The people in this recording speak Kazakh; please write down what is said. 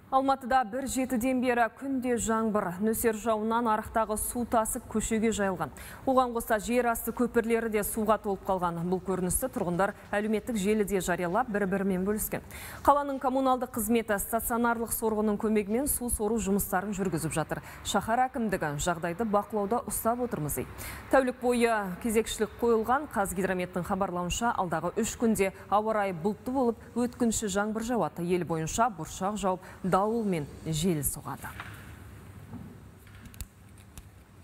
Алматыда 1-7-ден бері күнде жаңбыр, нөсер жауыннан арықтағы су тасып көшеге жайылған. Оған қоса жер асты көпірлері де суға толып қалған. Бұл көріністі тұрғындар әлеуметтік желіде жариялап бір-бірімен бөліскен. Қаланың коммуналдық қызметі стационарлық сорғының көмегімен су сору жұмыстарын жүргізіп жатыр. Шаһар әкімдігі жағдайды бақылауда ұстап отырмыз дейді. Тәулік бойы кезекшілік қойылған. Қазгидрометтің хабарлауынша алдағы 3 күнде ауа райы бұлтты болып, өткінші жаңбыр жауады. Ел бойынша бұршақ жауып, дауыл мен жел соғады.